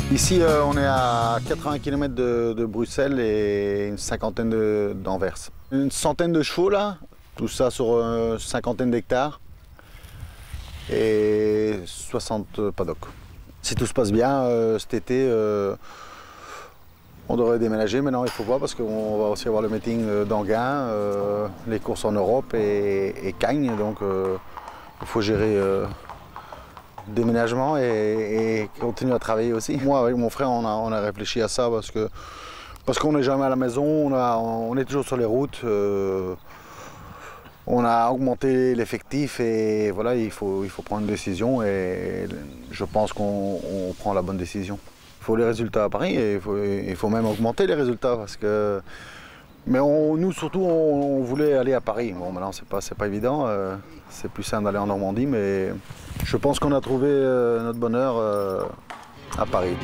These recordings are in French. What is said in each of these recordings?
Ici, on est à 80 km de Bruxelles et une cinquantaine d'Anvers. Une centaine de chevaux là, tout ça sur une cinquantaine d'hectares et 60 paddocks. Si tout se passe bien, cet été, on devrait déménager. Maintenant, il faut voir parce qu'on va aussi avoir le meeting d'Anguin, les courses en Europe et Cagnes. Donc, il faut gérer déménagement et continuer à travailler aussi. Moi, avec mon frère, on a réfléchi à ça parce qu'on n'est jamais à la maison, on est toujours sur les routes. On a augmenté l'effectif et voilà, il faut prendre une décision et je pense qu'on prend la bonne décision. Il faut les résultats à Paris et il faut même augmenter les résultats parce que... Mais nous surtout, on voulait aller à Paris. Bon, maintenant, c'est pas évident, c'est plus simple d'aller en Normandie, mais je pense qu'on a trouvé notre bonheur à Paris.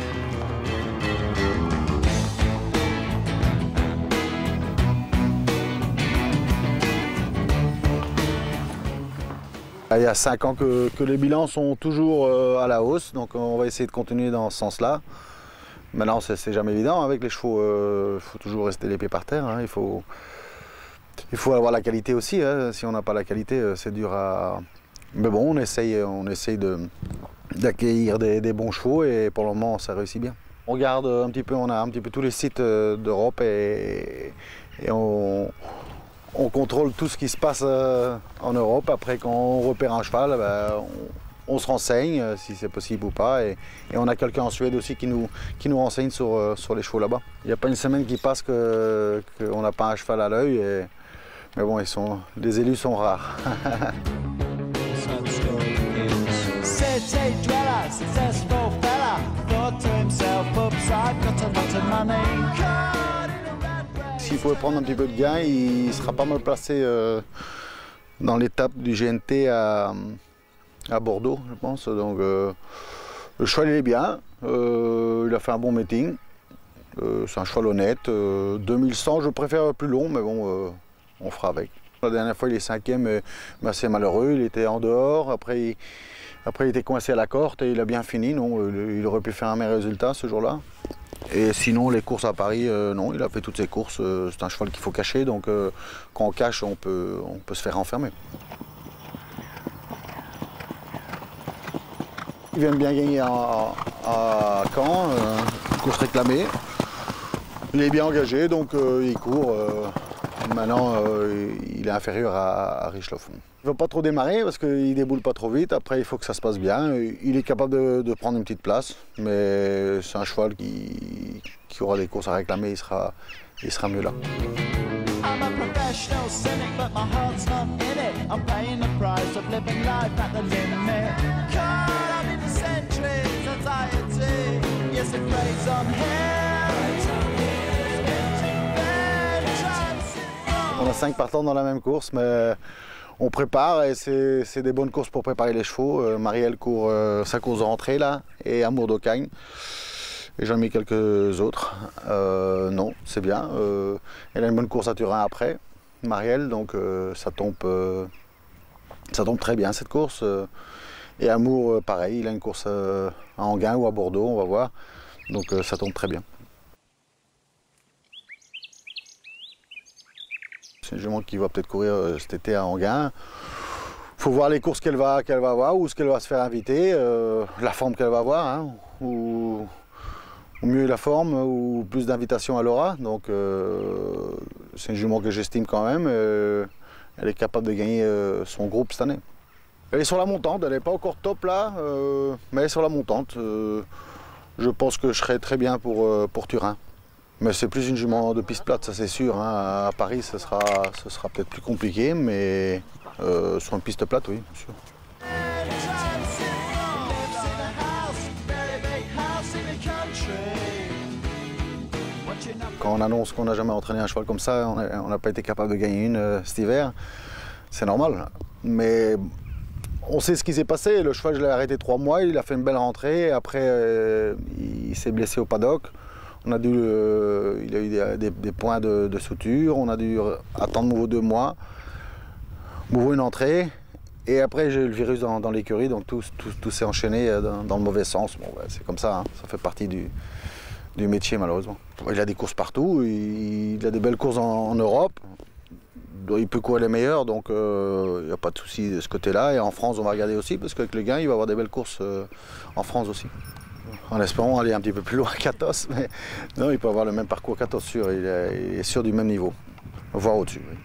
Il y a 5 ans que les bilans sont toujours à la hausse, donc on va essayer de continuer dans ce sens-là. Maintenant, c'est jamais évident avec les chevaux, il faut toujours rester les pieds par terre. Hein. Il faut avoir la qualité aussi. Hein. Si on n'a pas la qualité, c'est dur à... Mais bon, on essaye d'accueillir des bons chevaux et pour le moment, ça réussit bien. On regarde un petit peu, on a un petit peu tous les sites d'Europe et on contrôle tout ce qui se passe en Europe. Après, quand on repère un cheval, on se renseigne si c'est possible ou pas. Et on a quelqu'un en Suède aussi qui nous renseigne sur les chevaux là-bas. Il n'y a pas une semaine qui passe qu'on n'a pas un cheval à l'œil. Mais bon, les élus sont rares. S'il faut prendre un petit peu de gain, il sera pas mal placé dans l'étape du GNT à Bordeaux, je pense. Donc, le cheval il est bien, il a fait un bon meeting. C'est un cheval honnête. 2100, je préfère plus long, mais bon, on fera avec. La dernière fois, il est 5e, mais assez malheureux. Il était en dehors. Après, il était coincé à la corde et il a bien fini. Non, il aurait pu faire un meilleur résultat ce jour-là. Et sinon, les courses à Paris, non, il a fait toutes ses courses. C'est un cheval qu'il faut cacher, donc quand on cache, on peut se faire enfermer. Il vient bien gagner à Caen, course réclamée. Il est bien engagé, donc il court. Maintenant, il est inférieur à Richloff. Il ne va pas trop démarrer parce qu'il ne déboule pas trop vite. Après, il faut que ça se passe bien. Il est capable de prendre une petite place, mais c'est un cheval qui aura des courses à réclamer, il sera mieux là. On a 5 partants dans la même course, mais on prépare et c'est des bonnes courses pour préparer les chevaux. Marielle court sa course de rentrée là, et Amour d'Ocagne. Et j'en ai mis quelques autres. Non, c'est bien. Elle a une bonne course à Turin après, Marielle, donc ça tombe très bien cette course. Et Amour, pareil, il a une course à Anguin ou à Bordeaux, on va voir. Donc ça tombe très bien. C'est une jument qui va peut-être courir cet été à Anguin. Il faut voir les courses qu'elle va avoir, où est-ce qu'elle va se faire inviter, la forme qu'elle va avoir, hein, ou mieux la forme, ou plus d'invitations à l'aura. Donc c'est une jument que j'estime quand même. Elle est capable de gagner son groupe cette année. Elle est sur la montante, elle n'est pas encore top là, mais elle est sur la montante. Je pense que je serai très bien pour Turin. Mais c'est plus une jument de piste plate, ça c'est sûr. Hein. À Paris, ce sera peut-être plus compliqué, mais sur une piste plate, oui, bien sûr. Quand on annonce qu'on n'a jamais entraîné un cheval comme ça, on n'a pas été capable de gagner une cet hiver, c'est normal. Mais on sait ce qui s'est passé. Le cheval, je l'ai arrêté 3 mois, il a fait une belle rentrée. Après, il s'est blessé au paddock. Il a eu des points de suture. On a dû attendre nouveau 2 mois. Nouveau une entrée. Et après, j'ai eu le virus dans l'écurie, donc tout s'est enchaîné dans le mauvais sens. Bon, ouais, c'est comme ça, hein. Ça fait partie du métier, malheureusement. Il a des courses partout, il a des belles courses en Europe. Il peut courir les meilleurs, donc il n'y a pas de souci de ce côté-là. Et en France, on va regarder aussi, parce qu'avec le gain, il va avoir des belles courses en France aussi. En espérant aller un petit peu plus loin qu'Athos, mais non, il peut avoir le même parcours qu'Athos, sûr. Il est sûr du même niveau, voire au-dessus. Oui.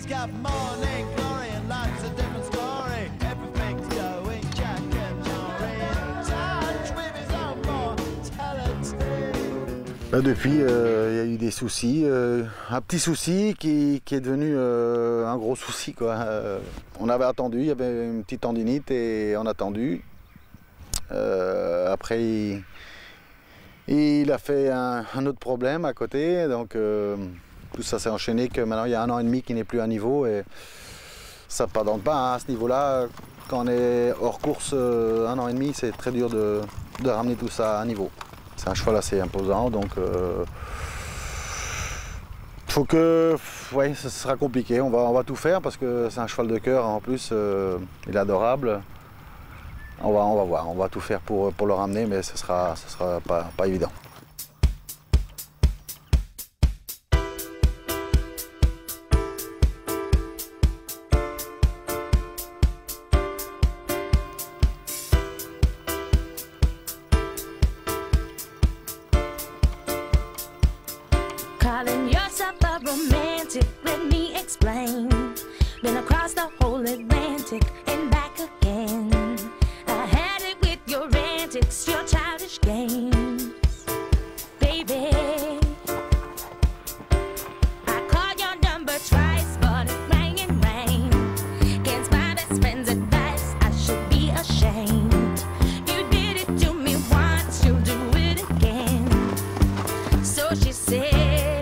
Là, depuis, il y a eu des soucis, un petit souci qui est devenu un gros souci, quoi. On avait attendu, il y avait une petite tendinite et on a attendu. Après, il a fait un autre problème à côté, donc tout ça s'est enchaîné que maintenant il y a 1 an et demi qu'il n'est plus à niveau et ça ne pardonne pas, hein, à ce niveau-là. Quand on est hors course 1 an et demi, c'est très dur de ramener tout ça à niveau. C'est un cheval assez imposant, donc faut que, ouais, ce sera compliqué. On va tout faire parce que c'est un cheval de cœur en plus, il est adorable. On va voir, on va tout faire pour le ramener, mais ce sera pas évident. Calling yourself a romantic, let me explain. Been across the whole Atlantic and back again. I had it with your antics, your childish games, baby. I called your number twice, but it rang and rang. Against my best friend's advice, I should be ashamed. You did it to me once, you'll do it again. So she said.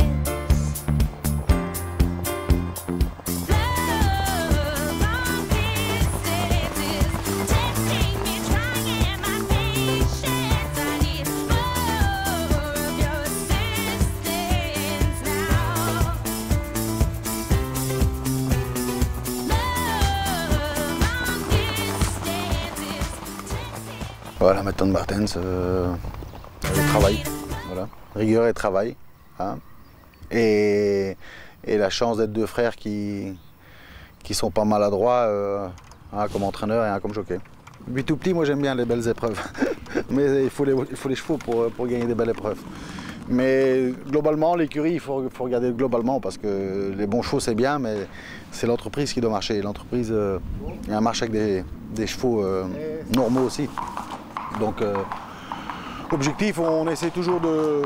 Voilà, maintenant Martens, le travail, voilà. Rigueur et travail, hein. Et la chance d'être 2 frères qui sont pas maladroits, un comme entraîneur et un comme jockey. Depuis tout petit, moi j'aime bien les belles épreuves, mais il faut les chevaux pour gagner des belles épreuves. Mais globalement, l'écurie, il faut regarder globalement parce que les bons chevaux c'est bien, mais c'est l'entreprise qui doit marcher. L'entreprise, elle marche avec des chevaux normaux aussi. Donc, objectif, on essaie toujours de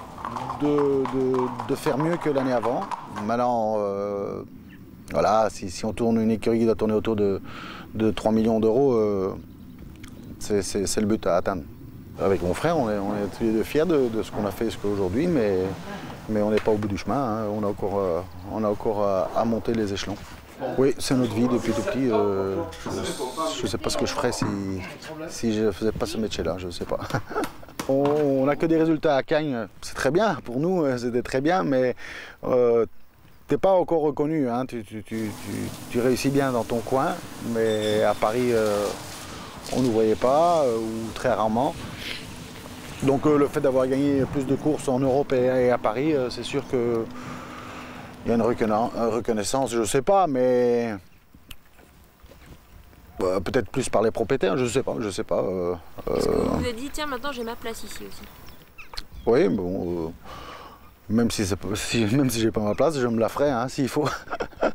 faire mieux que l'année avant. Maintenant, voilà, si on tourne une écurie qui doit tourner autour de 3 millions d'euros, c'est le but à atteindre. Avec mon frère, on est tous les deux fiers de ce qu'on a fait jusqu'à aujourd'hui, mais on n'est pas au bout du chemin, hein. On a encore à monter les échelons. Oui, c'est notre vie depuis tout petit. Je ne sais pas ce que je ferais si je ne faisais pas ce métier-là, je ne sais pas. On n'a que des résultats à Cagnes, c'est très bien, pour nous c'était très bien, mais tu n'es pas encore reconnu, hein. Tu réussis bien dans ton coin, mais à Paris, on ne nous voyait pas, ou très rarement. Donc le fait d'avoir gagné plus de courses en Europe et à Paris, c'est sûr que il y a une reconnaissance, je ne sais pas, mais peut-être plus par les propriétaires, je ne sais pas. Est-ce que vous vous êtes dit, tiens, maintenant j'ai ma place ici aussi? Oui, bon, même si j'ai pas ma place, je me la ferai, hein, s'il faut.